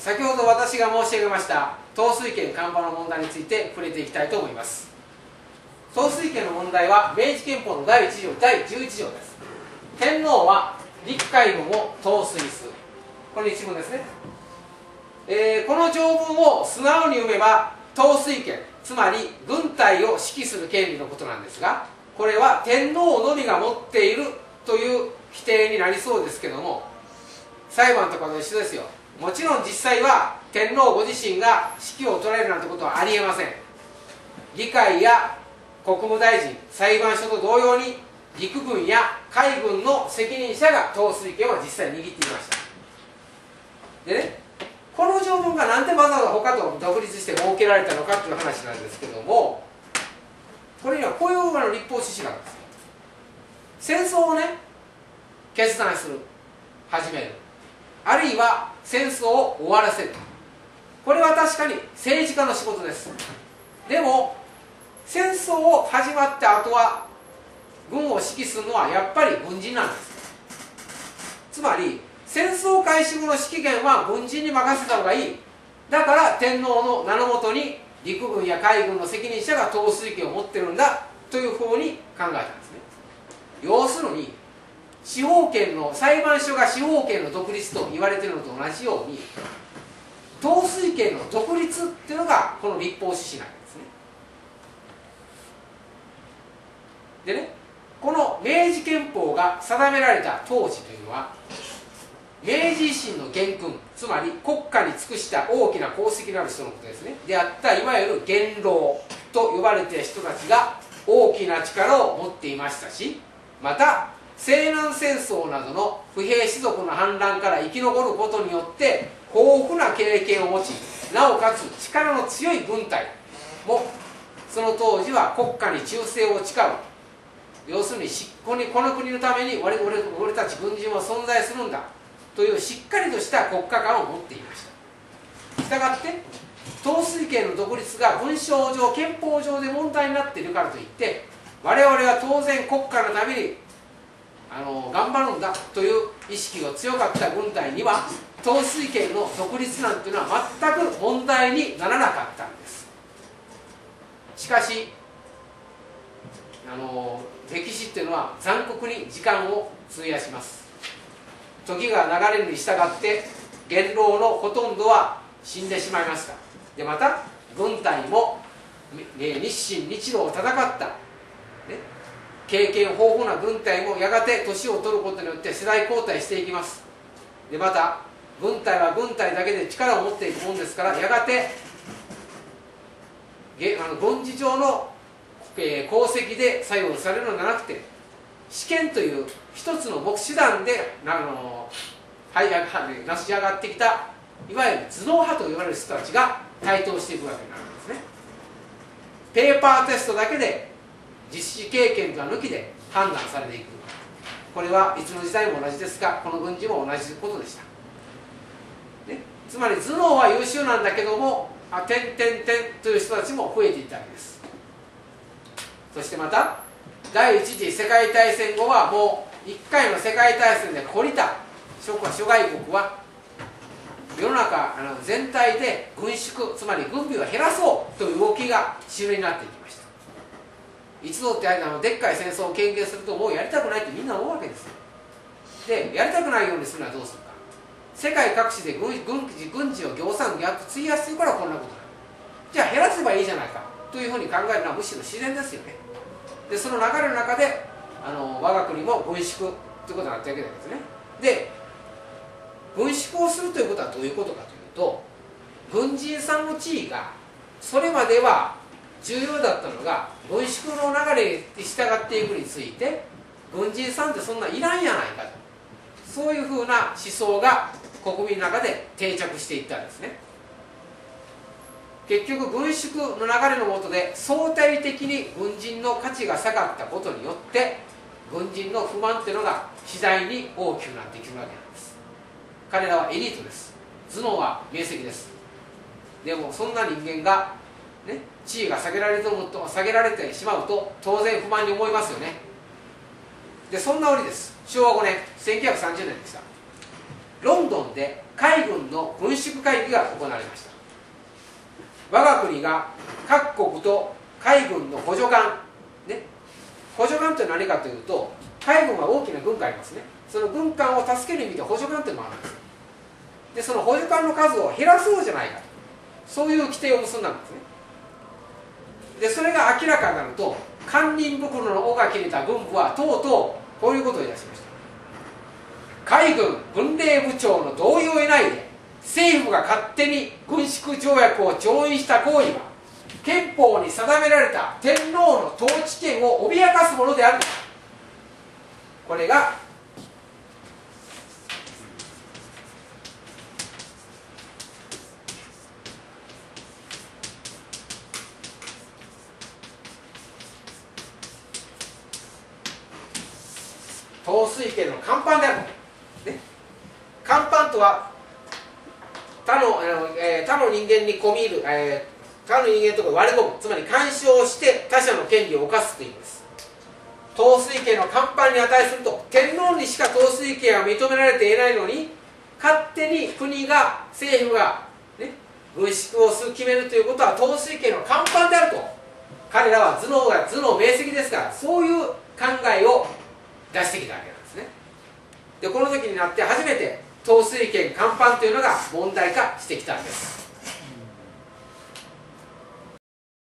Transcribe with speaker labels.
Speaker 1: 先ほど私が申し上げました統帥権看板の問題について触れていきたいと思います。統帥権の問題は明治憲法の第1条第11条です。天皇は陸海軍を統帥する、この一文ですね。この条文を素直に読めば統帥権、つまり軍隊を指揮する権利のことなんですが、これは天皇のみが持っているという規定になりそうですけども、裁判とかと一緒ですよ。もちろん実際は天皇ご自身が指揮を執られるなんてことはありえません。議会や国務大臣、裁判所と同様に陸軍や海軍の責任者が統帥権を実際に握っていました。でね、この条文がなんでわざわざ他と独立して設けられたのかという話なんですけども、これにはこういう立法趣旨があるんですよ。戦争をね、決断する、始める、あるいは戦争を終わらせる、これは確かに政治家の仕事です。でも戦争を始まった後は軍を指揮するのはやっぱり軍人なんです。つまり戦争開始後の指揮権は軍人に任せた方がいい。だから天皇の名のもとに陸軍や海軍の責任者が統帥権を持ってるんだというふうに考えたんですね。要するに司法権の、裁判所が司法権の独立と言われているのと同じように統帥権の独立っていうのがこの立法趣旨なんですね。でね、この明治憲法が定められた当時というのは明治維新の元勲、つまり国家に尽くした大きな功績のある人のことですね、であったいわゆる元老と呼ばれている人たちが大きな力を持っていましたし、また西南戦争などの不平士族の反乱から生き残ることによって豊富な経験を持ち、なおかつ力の強い軍隊もその当時は国家に忠誠を誓う、要するにこの国のために俺たち軍人は存在するんだというしっかりとした国家観を持っていました。したがって統帥権の独立が文章上憲法上で問題になっているからといって我々は当然国家のために頑張るんだという意識が強かった軍隊には統帥権の独立なんていうのは全く問題にならなかったんです。しかし歴史っていうのは残酷に時間を費やします。時が流れるに従って元老のほとんどは死んでしまいました。でまた軍隊も日清日露を戦った、ね、経験豊富な軍隊もやがて年を取ることによって世代交代していきます。でまた軍隊は軍隊だけで力を持っていくもんですから、やがて軍事上の功績で作用されるのではなくて、試験という一つの手段で成し上がってきたいわゆる頭脳派と言われる人たちが台頭していくわけになるんですね。ペーパーテストだけで実施経験とは抜きで判断されていく、これはいつの時代も同じですが、この軍事も同じことでした、ね、つまり頭脳は優秀なんだけどもという人たちも増えていったわけです。そしてまた第一次世界大戦後はもう1回の世界大戦で懲りた諸外国は世の中全体で軍縮、つまり軍備を減らそうという動きが主流になっていきました。一度ってでっかい戦争を経験するともうやりたくないってみんな思うわけですよ。でやりたくないようにするのはどうするか、世界各地で軍事を業産やっと費やしてるからこんなことになる。じゃあ減らせばいいじゃないかというふうに考えるのはむしろ自然ですよね。でその流れの中で我が国も軍縮ということになったわけですね。で軍縮をするということはどういうことかというと、軍人さんの地位がそれまでは重要だったのが軍縮の流れに従っていくについて軍人さんってそんないらんやないかと、そういうふうな思想が国民の中で定着していったんですね。結局軍縮の流れの下で相対的に軍人の価値が下がったことによって軍人の不満っていうのが次第に大きくなってきるわけなんです。彼らはエリートです。頭脳は明晰です。でもそんな人間が、ね、地位が下げられてしまうと当然不満に思いますよね。でそんな折です。昭和5年1930年でした。 ロンドンで海軍の軍縮会議が行われました。我が国が各国と海軍の補助艦、ね、補助艦というのは何かというと、海軍は大きな軍艦ありますね。その軍艦を助ける意味で補助艦というのもあるんです。でその補助艦の数を減らそうじゃないかと、そういう規定を結んだんですね。でそれが明らかになると、堪忍袋の緒が切れた軍部はとうとうこういうことを言い出しました。海軍軍令部長の同意を得ないで政府が勝手に軍縮条約を調印した行為は、憲法に定められた天皇の統治権を脅かすものである。これが統帥権の看板である、ね、看板とは他の人間に込み入る、他の人間とか割り込む、つまり干渉して他者の権利を侵すという意味です。統帥権の看板に値すると、天皇にしか統帥権は認められていないのに、勝手に国が政府が、ね、軍縮を決めるということは統帥権の看板であると、彼らは頭脳明晰ですから、そういう考えを出してきたわけなんですね。でこの時になって初めて統帥権看板というのが問題化してきたんです。